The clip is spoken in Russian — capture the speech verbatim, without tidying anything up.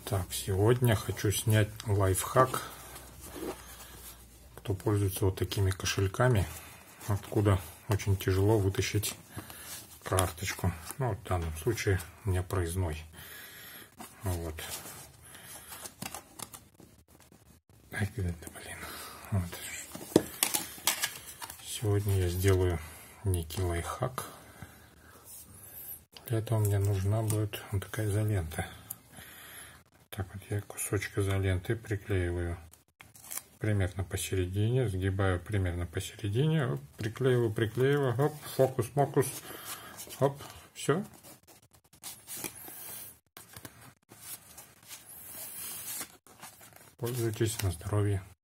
Так, сегодня хочу снять лайфхак. Кто пользуется вот такими кошельками, откуда очень тяжело вытащить карточку. Ну, вот в данном случае у меня проездной. Вот. Ай, где-то, блин. Вот. Сегодня я сделаю некий лайфхак. Для этого мне нужна будет вот такая изолента. Так вот я кусочек изоленты приклеиваю примерно посередине, сгибаю примерно посередине, оп, приклеиваю, приклеиваю, оп, фокус, мокус, оп, все. Пользуйтесь на здоровье.